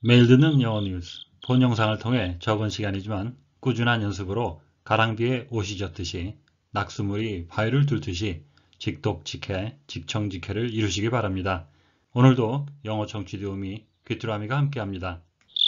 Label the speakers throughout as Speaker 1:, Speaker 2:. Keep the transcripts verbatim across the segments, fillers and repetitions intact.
Speaker 1: 매일 듣는 영어 뉴스, 본 영상을 통해 적은 시간이지만 꾸준한 연습으로 가랑비에 옷이 젖듯이 낙수물이 바위를 뚫듯이 직독직해, 직청직해를 이루시기 바랍니다. 오늘도 영어 청취 도우미 귀뚜라미가 함께합니다.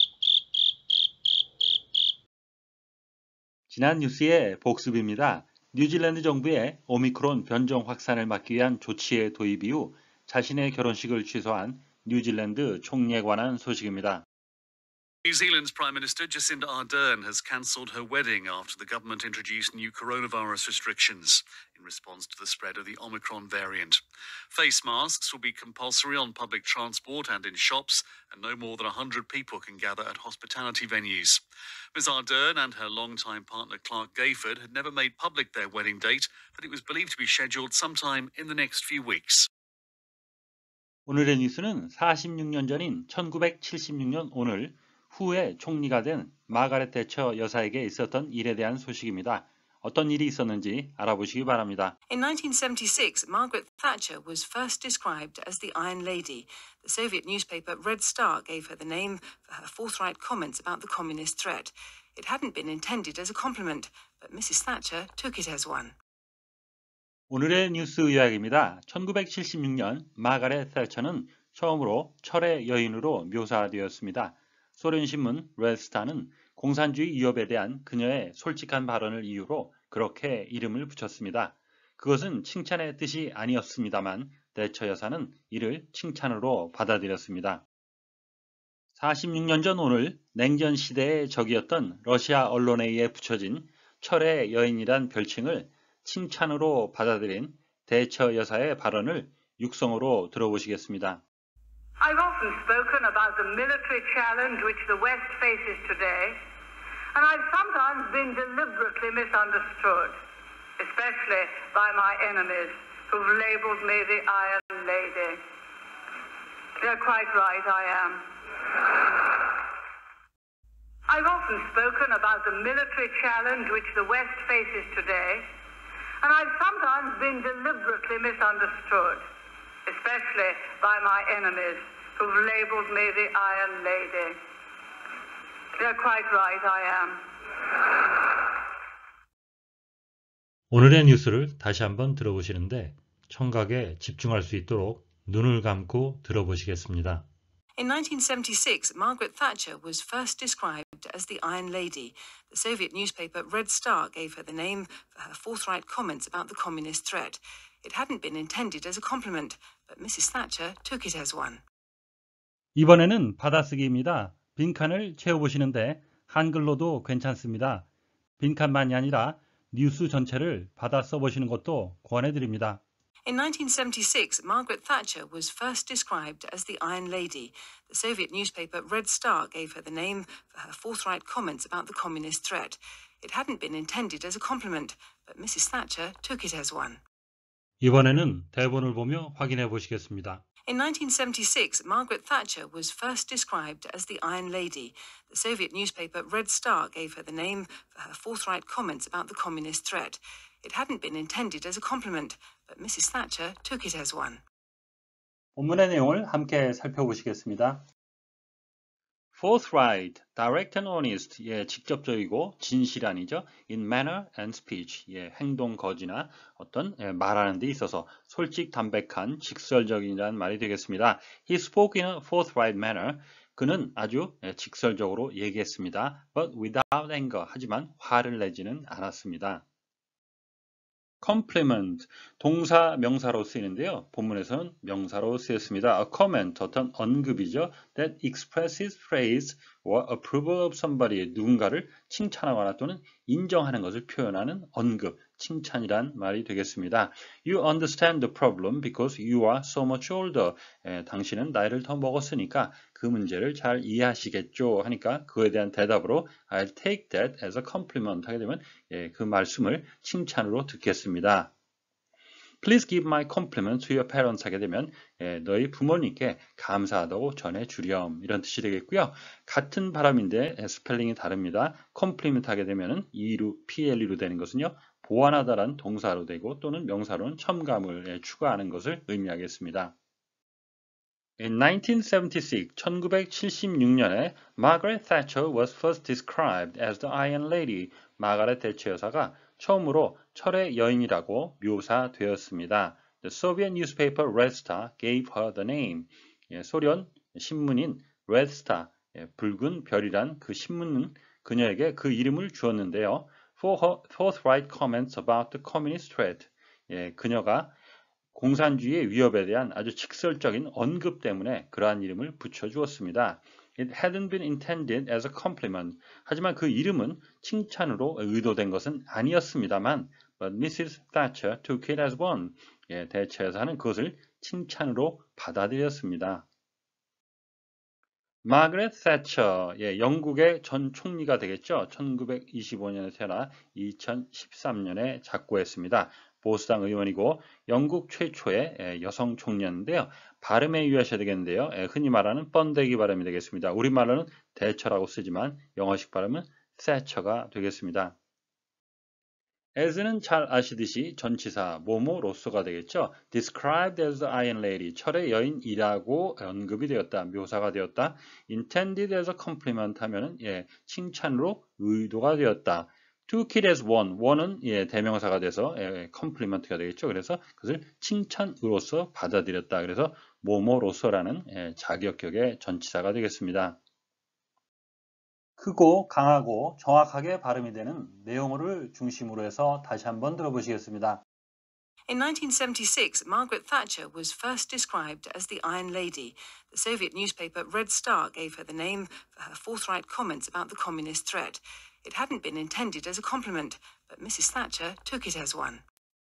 Speaker 1: 지난 뉴스의 복습입니다. 뉴질랜드 정부의 오미크론 변종 확산을 막기 위한 조치의 도입 이후 자신의 결혼식을 취소한 뉴질랜드 총리에 관한 소식입니다.
Speaker 2: New Zealand's Prime Minister Jacinda Ardern has cancelled her wedding after the government introduced new coronavirus restrictions in response to the spread of the Omicron variant. Face masks will be compulsory on public transport and in shops, and no more than one hundred people can gather at hospitality venues. Miz Ardern and her longtime partner Clark Gayford had never made public their wedding date, but it was believed to be scheduled sometime in the next few weeks.
Speaker 1: 오늘의 뉴스는 사십육 년 전인 천구백칠십육 년 오늘 후에 총리가 된 마가렛 대처 여사에게 있었던 일에 대한 소식입니다. 어떤 일이 있었는지 알아보시기 바랍니다.
Speaker 3: In nineteen seventy-six, Margaret Thatcher was first described as the Iron Lady. The Soviet newspaper Red Star gave her the name for her forthright comments about the communist threat. It hadn't been intended as a compliment, but Missus Thatcher took it as one.
Speaker 1: 오늘의 뉴스 요약입니다. 천구백칠십육 년 마가렛 thatcher는 처음으로 철의 여인으로 묘사되었습니다. 소련 신문 레드스타는 공산주의 위협에 대한 그녀의 솔직한 발언을 이유로 그렇게 이름을 붙였습니다. 그것은 칭찬의 뜻이 아니었습니다만 대처 여사는 이를 칭찬으로 받아들였습니다. 사십육 년 전 오늘 냉전 시대의 적이었던 러시아 언론에 의해 붙여진 철의 여인이란 별칭을 칭찬으로 받아들인 대처 여사의 발언을 육성으로 들어보시겠습니다.
Speaker 4: I've often spoken about the military challenge which the West faces today, and I've sometimes been deliberately misunderstood, especially by my enemies who've labelled me the Iron Lady. They're quite right, I am. I've often spoken about the military challenge which the West faces today, and I've sometimes been deliberately misunderstood, especially by my enemies who've labelled me the Iron Lady. They're quite right, I am.
Speaker 1: 오늘의 뉴스를 다시 한번 들어보시는데 청각에 집중할 수 있도록 눈을 감고 들어보시겠습니다.
Speaker 3: In nineteen seventy-six, Margaret Thatcher was first described as the Iron Lady. The Soviet newspaper Red Star gave her the name for her forthright comments about the communist threat. It hadn't been intended as a compliment, but Missus Thatcher took it as one.
Speaker 1: 이번에는 받아쓰기입니다. 빈칸을 채워보시는데 한글로도 괜찮습니다. 빈칸만이 아니라 뉴스 전체를 받아 써보시는 것도 권해드립니다.
Speaker 3: In nineteen seventy-six, Margaret Thatcher was first described as the Iron Lady. The Soviet newspaper Red Star gave her the name for her forthright comments about the communist threat. It hadn't been intended as a compliment, but Missus Thatcher took it as one.
Speaker 1: 이번에는 대본을 보며 확인해 보시겠습니다.
Speaker 3: In nineteen seventy-six, Margaret Thatcher was first described as the Iron Lady. The Soviet newspaper Red Star gave her the name for her forthright comments about the communist threat. It hadn't been intended as a compliment, but Missus Thatcher took it as one.
Speaker 1: 본문의 내용을 함께 살펴보시겠습니다. Forthright, direct and honest, 예, 직접적이고 진실한이죠. In manner and speech, 예, 행동 거지나 어떤 예, 말하는 데 있어서 솔직 담백한 직설적이라는 말이 되겠습니다. He spoke in a forthright manner. 그는 아주 예, 직설적으로 얘기했습니다. But without anger, 하지만 화를 내지는 않았습니다. compliment, 동사, 명사로 쓰이는데요. 본문에서는 명사로 쓰였습니다. A comment, 어떤 언급이죠. That expresses praise or approval of somebody, 누군가를 칭찬하거나 또는 인정하는 것을 표현하는 언급, 칭찬이란 말이 되겠습니다. You understand the problem because you are so much older. 에, 당신은 나이를 더 먹었으니까 그 문제를 잘 이해하시겠죠 하니까 그에 대한 대답으로 I'll take that as a compliment 하게 되면 예, 그 말씀을 칭찬으로 듣겠습니다. Please give my compliment to your parents 하게 되면 예, 너희 부모님께 감사하다고 전해주렴 이런 뜻이 되겠고요. 같은 발음인데 예, 스펠링이 다릅니다. compliment 하게 되면 이루, 플로 되는 것은요. 보완하다란 동사로 되고 또는 명사로는 첨가물에 추가하는 것을 의미하겠습니다. In nineteen seventy-six, 천구백칠십육 년에 Margaret Thatcher was first described as the Iron Lady. 마가렛 대처 여사가 처음으로 철의 여인이라고 묘사되었습니다. The Soviet newspaper Red Star gave her the name. 예, 소련 신문인 Red Star, 예, 붉은 별이란 그 신문은 그녀에게 그 이름을 주었는데요. For her forthright comments about the communist threat. 예, 그녀가 공산주의의 위협에 대한 아주 직설적인 언급 때문에 그러한 이름을 붙여주었습니다. It hadn't been intended as a compliment. 하지만 그 이름은 칭찬으로 의도된 것은 아니었습니다만, but 미시스 Thatcher took it as one. 예, 대처 여사는 그것을 칭찬으로 받아들였습니다. 마거렛 thatcher, 예, 영국의 전 총리가 되겠죠. 천구백이십오 년에 태어나 이천십삼 년에 작고했습니다. 보수당 의원이고 영국 최초의 여성 총리였는데요. 발음에 유의하셔야 되겠는데요. 흔히 말하는 번데기 발음이 되겠습니다. 우리말로는 대처라고 쓰지만 영어식 발음은 thatcher가 되겠습니다. as는 잘 아시듯이 전치사 뭐뭐로서가 되겠죠. described as the Iron Lady, 철의 여인이라고 언급이 되었다, 묘사가 되었다. intended as a compliment 하면은 예, 칭찬으로 의도가 되었다. took it as one, one은 예, 대명사가 돼서 예, compliment가 되겠죠. 그래서 그것을 칭찬으로서 받아들였다. 그래서 뭐뭐로서라는 예, 자격격의 전치사가 되겠습니다. 크고 강하고 정확하게 발음이 되는 내용어를 중심으로 해서 다시 한번 들어보시겠습니다.
Speaker 3: In nineteen seventy-six, Margaret Thatcher was first described as the Iron Lady. The Soviet newspaper Red Star gave her the name for her forthright comments about the communist threat. It hadn't been intended as a compliment, but Missus Thatcher took it as one.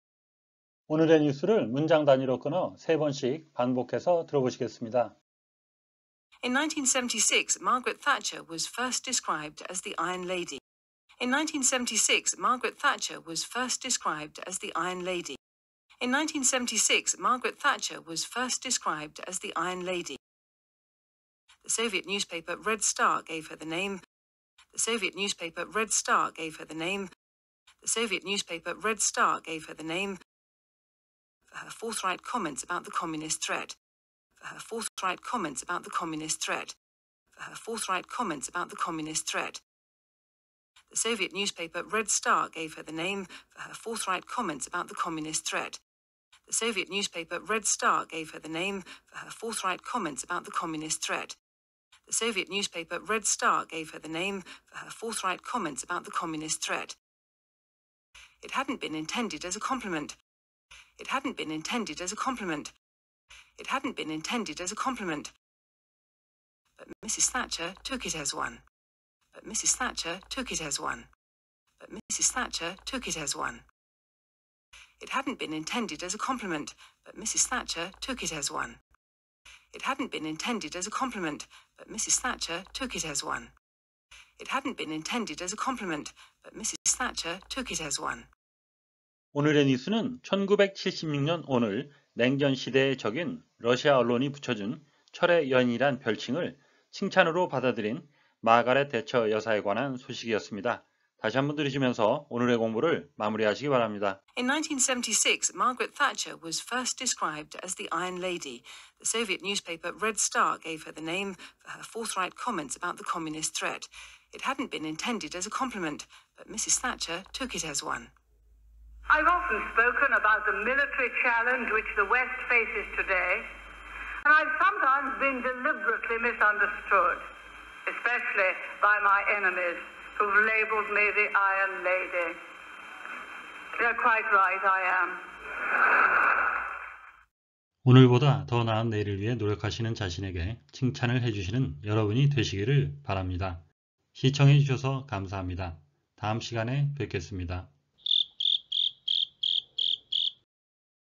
Speaker 1: 오늘의 뉴스를 문장 단위로 끊어 세 번씩 반복해서 들어보시겠습니다.
Speaker 3: In nineteen seventy-six, Margaret Thatcher was first described as the Iron Lady. In nineteen seventy-six, Margaret Thatcher was first described as the Iron Lady. In nineteen seventy-six, Margaret Thatcher was first described as the Iron Lady. The Soviet newspaper Red Star gave her the name. The Soviet newspaper Red Star gave her the name. The Soviet newspaper Red Star gave her the name for her forthright comments about the communist threat. For her forthright comments about the communist threat. For her forthright comments about the communist threat. The Soviet newspaper Red Star gave her the name for her forthright comments about the communist threat. The Soviet newspaper Red Star gave her the name for her forthright comments about the communist threat. The Soviet newspaper Red Star gave her the name for her forthright comments about the communist threat. It hadn't been intended as a compliment. It hadn't been intended as a compliment. It hadn't been intended as a compliment. But Missus Thatcher took it as one. But Missus Thatcher took it as one. But Missus Thatcher took it as one. It hadn't been intended as a compliment, but Missus Thatcher took it as one. It hadn't been intended as a compliment, but Missus Thatcher took it as one. It hadn't been intended as a compliment, but Missus Thatcher took it as one.
Speaker 1: 오늘의 뉴스는 천구백칠십육 년 오늘 냉전 시대의 적인 러시아 언론이 붙여준 철의 여인이란 별칭을 칭찬으로 받아들인 마가렛 대처 여사에 관한 소식이었습니다. 다시 한번 들으시면서 오늘의 공부를 마무리하시기 바랍니다.
Speaker 3: In nineteen seventy-six, Margaret Thatcher was first described as the Iron Lady. The Soviet newspaper Red Star gave her the name for her forthright comments about the communist threat. It hadn't been intended as a compliment, but Missus Thatcher took it as one.
Speaker 4: I've often spoken about the military challenge which the West faces today, and I've sometimes been deliberately misunderstood, especially by my enemies, who've labelled me the Iron Lady. They're quite right, I am.
Speaker 1: 오늘보다 더 나은 내일을 위해 노력하시는 자신에게 칭찬을 해주시는 여러분이 되시기를 바랍니다. 시청해 주셔서 감사합니다. 다음 시간에 뵙겠습니다.